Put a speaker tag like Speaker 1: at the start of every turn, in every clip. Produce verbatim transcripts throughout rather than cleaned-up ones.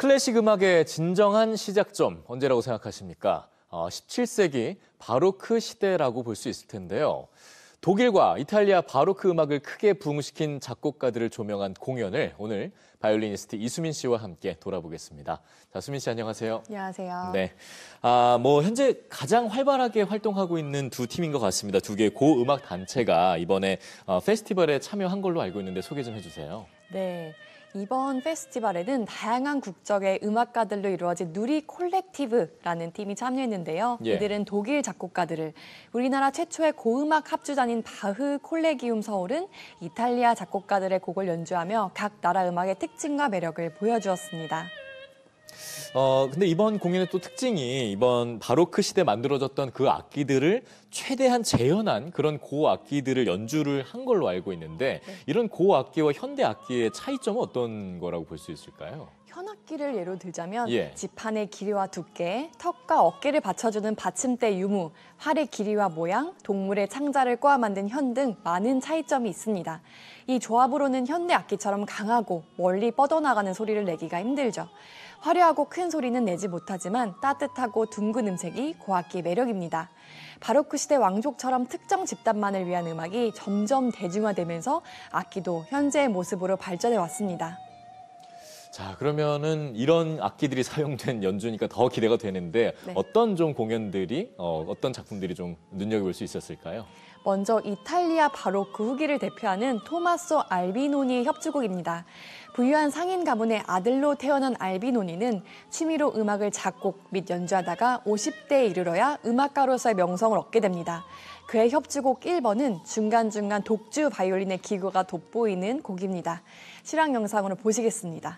Speaker 1: 클래식 음악의 진정한 시작점 언제라고 생각하십니까? 어, 십칠 세기 바로크 시대라고 볼 수 있을 텐데요. 독일과 이탈리아 바로크 음악을 크게 부흥시킨 작곡가들을 조명한 공연을 오늘 바이올리니스트 이수민 씨와 함께 돌아보겠습니다. 자, 수민 씨 안녕하세요.
Speaker 2: 안녕하세요.
Speaker 1: 네, 아, 뭐 현재 가장 활발하게 활동하고 있는 두 팀인 것 같습니다. 두 개의 고음악 단체가 이번에 어, 페스티벌에 참여한 걸로 알고 있는데 소개 좀 해주세요.
Speaker 2: 네. 이번 페스티벌에는 다양한 국적의 음악가들로 이루어진 누리 콜렉티브라는 팀이 참여했는데요.
Speaker 1: 예.
Speaker 2: 이들은 독일 작곡가들을, 우리나라 최초의 고음악 합주단인 바흐 콜레기움 서울은 이탈리아 작곡가들의 곡을 연주하며 각 나라 음악의 특징과 매력을 보여주었습니다.
Speaker 1: 어, 근데 이번 공연의 또 특징이 이번 바로크 시대 만들어졌던 그 악기들을 최대한 재현한 그런 고악기들을 연주를 한 걸로 알고 있는데
Speaker 2: 네.
Speaker 1: 이런 고악기와 현대 악기의 차이점은 어떤 거라고 볼 수 있을까요?
Speaker 2: 현악기를 예로 들자면
Speaker 1: 예.
Speaker 2: 지판의 길이와 두께, 턱과 어깨를 받쳐주는 받침대 유무, 활의 길이와 모양, 동물의 창자를 꼬아 만든 현 등 많은 차이점이 있습니다. 이 조합으로는 현대 악기처럼 강하고 멀리 뻗어나가는 소리를 내기가 힘들죠. 화려하고 큰 소리는 내지 못하지만 따뜻하고 둥근 음색이 고악기의 매력입니다. 바로크 시대 왕족처럼 특정 집단만을 위한 음악이 점점 대중화되면서 악기도 현재의 모습으로 발전해 왔습니다.
Speaker 1: 자, 그러면은 이런 악기들이 사용된 연주니까 더 기대가 되는데
Speaker 2: 네.
Speaker 1: 어떤 좀 공연들이, 어, 어떤 작품들이 좀 눈여겨볼 수 있었을까요?
Speaker 2: 먼저 이탈리아 바로크 후기를 대표하는 토마소 알비노니의 협주곡입니다. 부유한 상인 가문의 아들로 태어난 알비노니는 취미로 음악을 작곡 및 연주하다가 오십 대에 이르러야 음악가로서의 명성을 얻게 됩니다. 그의 협주곡 일 번은 중간중간 독주 바이올린의 기교가 돋보이는 곡입니다. 실황 영상으로 보시겠습니다.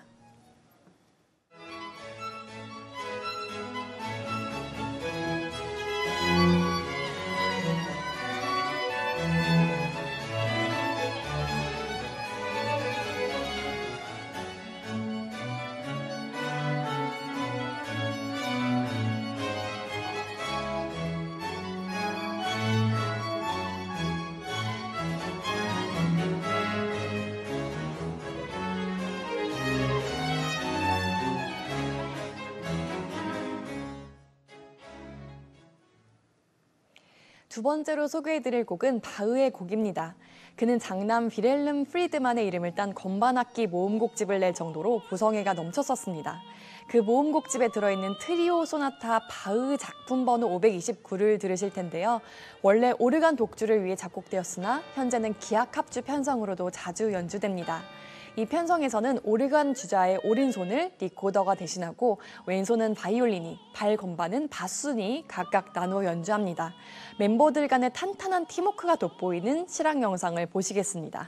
Speaker 2: 두 번째로 소개해드릴 곡은 바흐의 곡입니다. 그는 장남 빌헬름 프리드만의 이름을 딴 건반악기 모음곡집을 낼 정도로 구성애가 넘쳤었습니다. 그 모음곡집에 들어있는 트리오 소나타 바흐 작품 번호 오백이십구를 들으실 텐데요. 원래 오르간 독주를 위해 작곡되었으나 현재는 기악 합주 편성으로도 자주 연주됩니다. 이 편성에서는 오르간 주자의 오른손을 리코더가 대신하고 왼손은 바이올린이, 발 건반은 바순이 각각 나누어 연주합니다. 멤버들 간의 탄탄한 팀워크가 돋보이는 실황 영상을 보시겠습니다.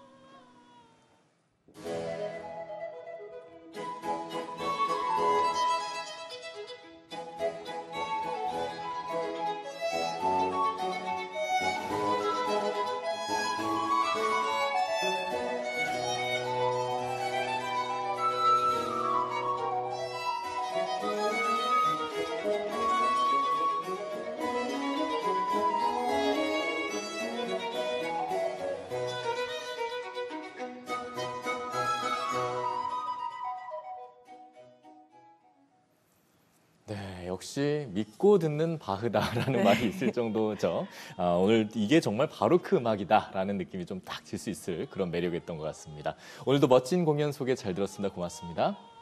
Speaker 1: 네, 역시 믿고 듣는 바흐다라는 네. 말이 있을 정도죠. 아, 오늘 이게 정말 바로크 음악이다라는 느낌이 좀 딱 들 수 있을 그런 매력이었던 것 같습니다. 오늘도 멋진 공연 소개 잘 들었습니다. 고맙습니다.